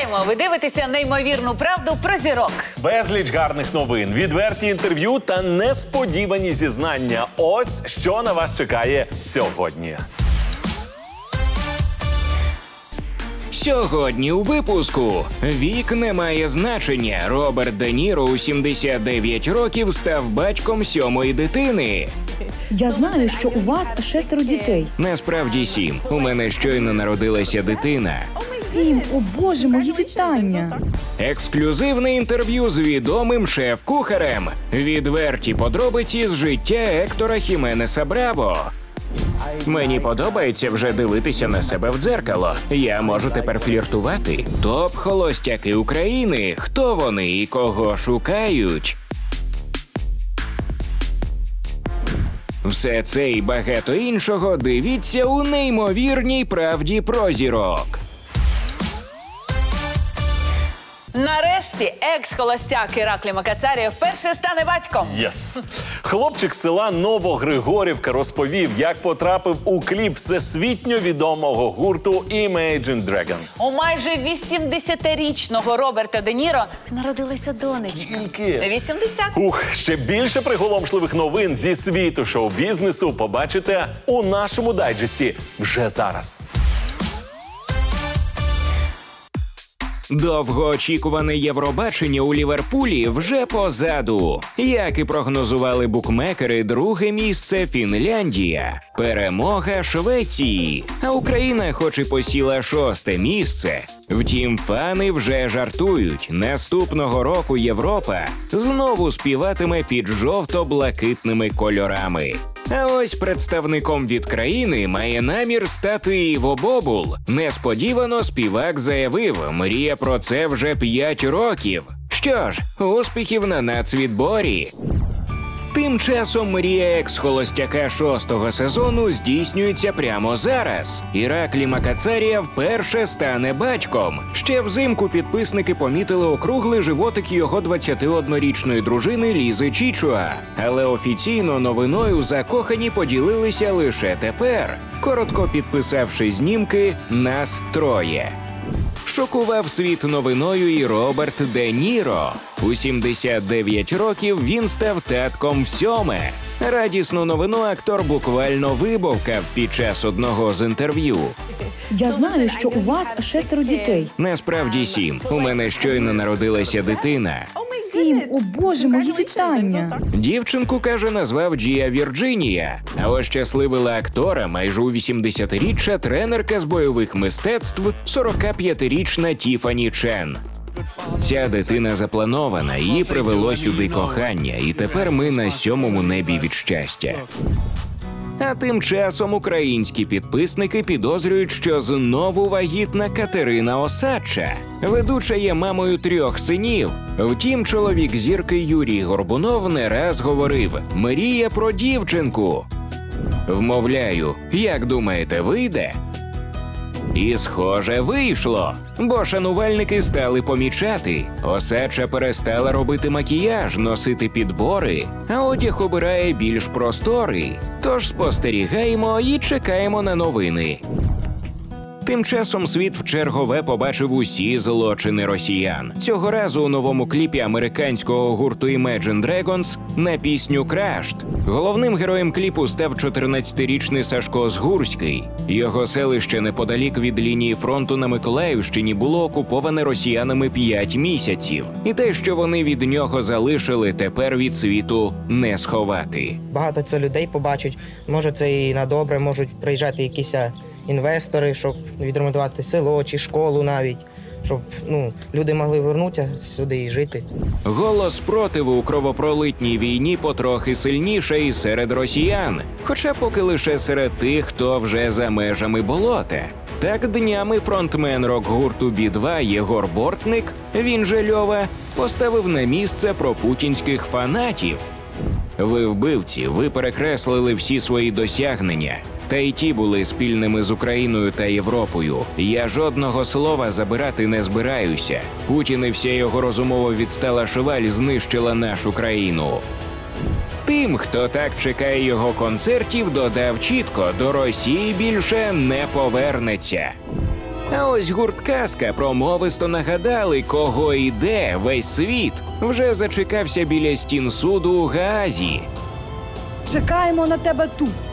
Вітаємо! Ви дивитеся неймовірну правду про зірок. Безліч гарних новин, відверті інтерв'ю та несподівані зізнання. Ось що на вас чекає сьогодні. Сьогодні у випуску. Вік не має значення. Роберт Де Ніро у 79 років став батьком 7-ї дитини. Я знаю, що у вас 6 дітей. Насправді 7. У мене щойно народилася дитина. 7, о Боже, мої вітання. Ексклюзивне інтерв'ю з відомим шеф-кухарем. Відверті подробиці з життя Ектора Хіменеса Браво. Мені подобається вже дивитися на себе в дзеркало. Я можу тепер фліртувати. Топ-холостяки України. Хто вони і кого шукають? Все це і багато іншого дивіться у неймовірній правді про зірок. Нарешті екс-холостяк Іраклі Макацарія вперше стане батьком. Єс! Хлопчик з села Новогригорівка розповів, як потрапив у кліп всесвітньо відомого гурту Imagine Dragons. У майже 80-річного Роберта Де Ніро народилася донечка. Скільки? 80. Ще більше приголомшливих новин зі світу шоу-бізнесу побачите у нашому дайджесті вже зараз. Довгоочікуване Євробачення у Ліверпулі вже позаду. Як і прогнозували букмекери, друге місце – Фінляндія, перемога – Швеції, а Україна хоч і посіла 6-те місце. Втім, фани вже жартують. Наступного року Європа знову співатиме під жовто-блакитними кольорами. А ось представником від країни має намір стати Іво Бобул. Несподівано співак заявив, мріє про це вже 5 років. Що ж, успіхів на нацвідборі. Тим часом мрія екс-холостяка 6-го сезону здійснюється прямо зараз. Іраклі Макацарія вперше стане батьком. Ще взимку підписники помітили округлий животик його 21-річної дружини Лізи Чічуа. Але офіційно новиною закохані поділилися лише тепер, коротко підписавши знімки «Нас троє». Шокував світ новиною і Роберт Де Ніро. У 79 років він став татком всьоме. Радісну новину актор буквально вибовкав під час одного з інтерв'ю. Я знаю, що у вас 6 дітей. Насправді 7. У мене щойно народилася дитина. 7, о Боже, мої вітання. Дівчинку, каже, назвав Джія Вірджинія. А ось щасливила актора майже у 80-річчя тренерка з бойових мистецтв 45-річна Тіфані Чен. Ця дитина запланована, її привело сюди кохання, і тепер ми на 7-му небі від щастя. А тим часом українські підписники підозрюють, що знову вагітна Катерина Осадча. Ведуча є мамою 3 синів. Втім, чоловік зірки Юрій Горбунов не раз говорив – мріє про дівчинку. Вмовляю, як думаєте, вийде? І, схоже, вийшло, бо шанувальники стали помічати. Осадча перестала робити макіяж, носити підбори, а одяг обирає більш просторий. Тож спостерігаємо і чекаємо на новини. Тим часом світ вчергове побачив усі злочини росіян. Цього разу у новому кліпі американського гурту Imagine Dragons на пісню «Crashed». Головним героєм кліпу став 14-річний Сашко Згурський. Його селище неподалік від лінії фронту на Миколаївщині було окуповане росіянами 5 місяців. І те, що вони від нього залишили, тепер від світу не сховати. Багато це людей побачать, може це і на добре, можуть приїжджати якісь інвестори, щоб відремонтувати село чи школу навіть, щоб люди могли повернутися сюди і жити. Голос спротиву у кровопролитній війні потрохи сильніше і серед росіян, хоча поки лише серед тих, хто вже за межами болота. Так днями фронтмен рок-гурту «Би-2» Єгор Бортник, він же Льова, поставив на місце пропутінських фанатів. Ви вбивці, ви перекреслили всі свої досягнення. Та й ті були спільними з Україною та Європою. Я жодного слова забирати не збираюся. Путін і вся його розумово відстала шваль знищила нашу країну. Тим, хто так чекає його концертів, додав чітко – до Росії більше не повернеться. А ось гурт «Казка» промовисто нагадали, кого і де весь світ вже зачекався біля стін суду у Гаазі. Чекаємо на тебе тут.